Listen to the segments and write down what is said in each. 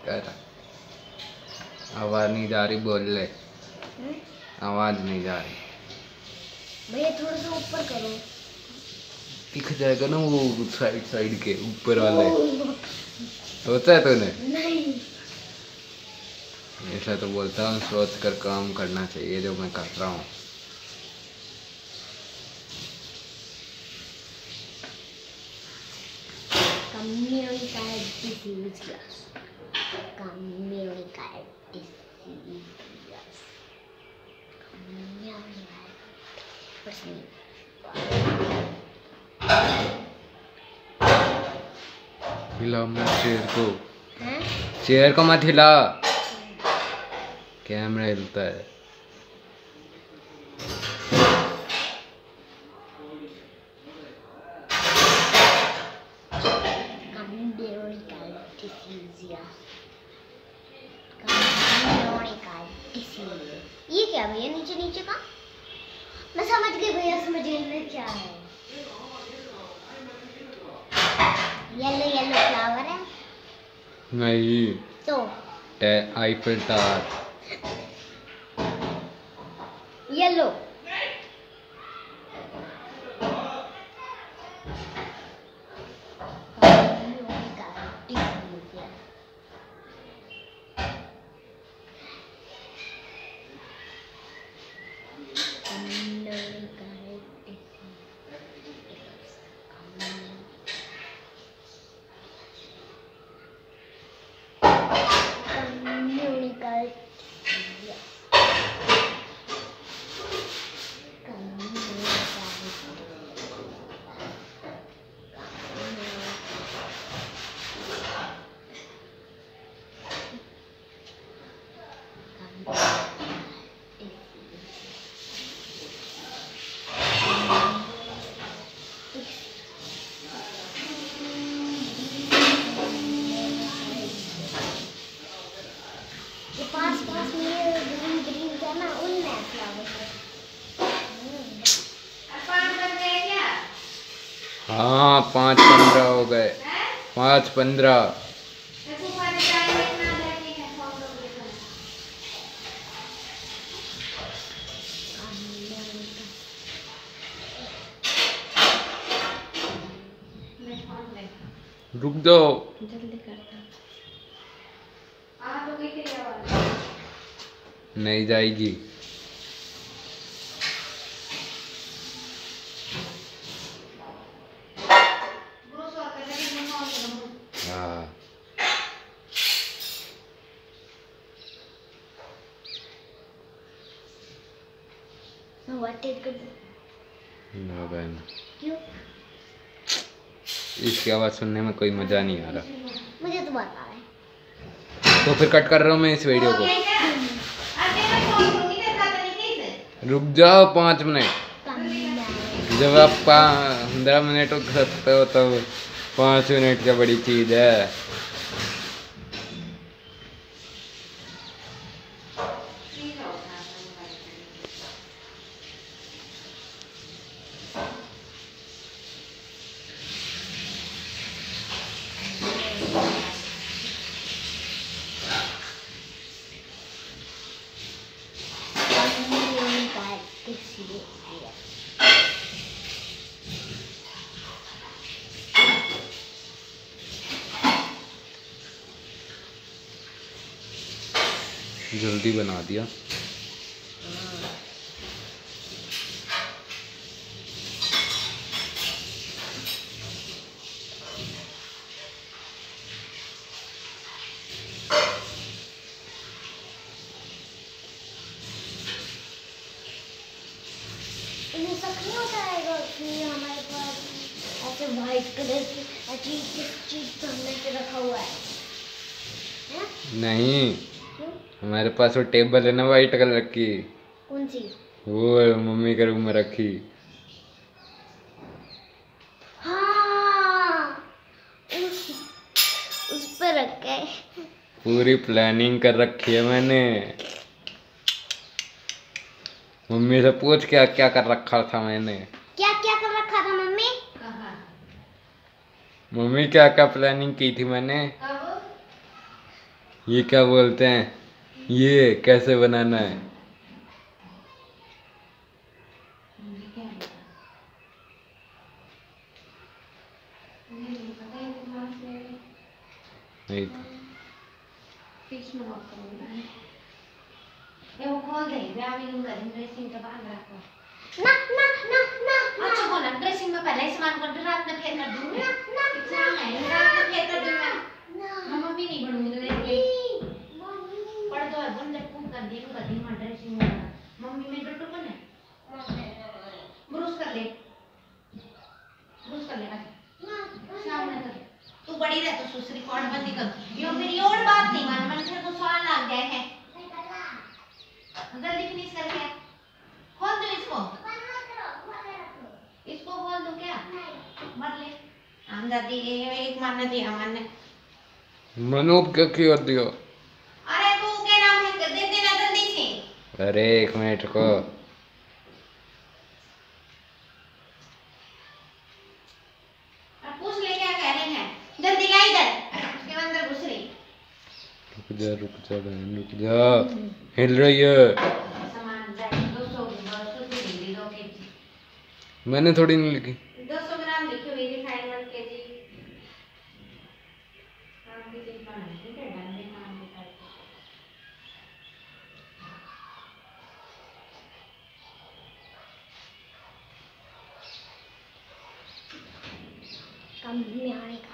कर, आवाज नहीं जा रही, बोल ले। आवाज नहीं जा रही भैया, थोड़ा सा ऊपर करो। दिख जाएगा ना वो साइड साइड के ऊपर वाले। होता है तूने? नहीं। ऐसा तो बोलता हूँ, सोच कर काम करना चाहिए जो मैं कर रहा हूँ। हिला मत चेयर को। चेयर को मत हिला, कैमरा हिलता है। ये क्या भैया, नीचे नीचे का? मैं समझ गई भैया, समझ गई मैं क्या है। येलो येलो फ्लावर है। नहीं तो आईफिल टावर। येलो। हाँ 5:15 हो गए। 5:15। रुक दो, जल्दी करता। नहीं जाएगी। हाँ ना बहन, क्यों? इसकी आवाज़ सुनने में कोई मज़ा नहीं आ रहा। मुझे तो बता रहा है। तो फिर कट कर रहा हूँ मैं इस वीडियो को। रुक जाओ 5 मिनट। जब आप 15 मिनट रुक सकते हो तो 5 मिनट क्या बड़ी चीज़ है। जल्दी बना दिया। ऐसा नहीं होता है कि हमारे पास ऐसे व्हाइट कलर की अजीब चीज सामने से रखा हुआ है? नहीं, क्यों? हमारे पास वो टेबल है ना वाइट कलर की। कौन सी? वो मम्मी के रूम में रखी। हाँ, उस पर रखा है। पूरी प्लानिंग कर रखी है मैंने। मम्मी से पूछ क्या क्या कर रखा था मैंने। क्या क्या कर रखा था मम्मी? मम्मी क्या क्या प्लानिंग की थी मैंने। ये क्या बोलते हैं, ये कैसे बनाना है? नहीं तो फिश में मत करो। ये वो खोल दे, ग्रामीण का ड्रेसिंग का बाहर रखो। ना ना ना ना अच्छा बोला, ड्रेसिंग में पहले ही सामान कर, रात में फेर कर दूंगी। इतना है, रात में फेर कर दूंगी मैं मम्मी नहीं बनूंगी तो देख पढ़ दो है बंदे खूब कर दी मैं ड्रेसिंग में मम्मी में बट्टू बने ब्रूस कर ले सामने कर। तू बड़ी रह तो सुसरी कौन बंदी कर यो मेरी और बात नहीं मन फिर तो सवाल लग गए हैं जल्दी फिनिश करके खोल दो इसको खोल दो क्या मर ले हम जाती एक मारने दिया मारने मनोब क्या क्यों दियो? अरे तू क्या नाम है कर दे देना जल्दी से। अरे 1 मिनट को अब पूछ ले क्या कह रहे हैं जल्दी ला इधर उसके अंदर घुस रही। रुक जा बहन रुक जा, हिल रही है। सामान जाए 200 की 2 केजी मैंने थोड़ी नहीं लिखी। 200 ग्राम लिखी हुई रिफाइंड 1 केजी नाम की चीज बनानी ठीक है डाल देना नाम के साथ कम में आने का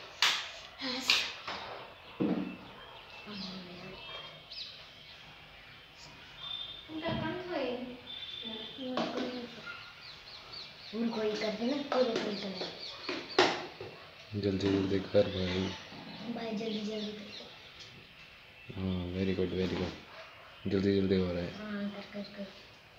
उनको ही कर देना पूरे पूरे करना। जल्दी जल्दी कर भाई। भाई जल्दी जल्दी कर। हाँ वेरी गुड जल्दी जल्दी हो रहा है। हाँ कर कर कर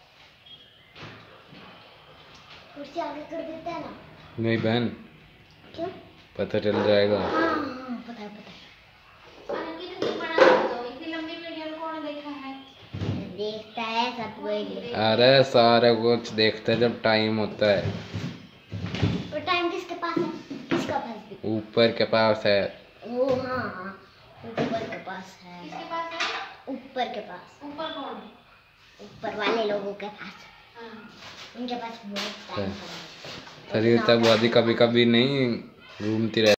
कुर्सी आगे कर देते हैं ना। नहीं बहन क्यों? पता चल जाएगा। हाँ हाँ पता है पता है। अरे कितनी बड़ा तो इतनी लंबी वीडियो कौन देखा है देखता है सब कोई। अरे सारा कुछ देखते हैं जब टाइम होता है। और टाइम किसके पास है? किसका पास भी? ऊपर के पास है। ओ हाँ हाँ ऊपर के पास है। किसके पास है ऊपर के पास ऊपर कौन ऊपर वाले लोगों के पास हाँ उनके पास बहुत टाइम पड़ा है। शरीर तक वादी कभी कभी नहीं घूमती रहती।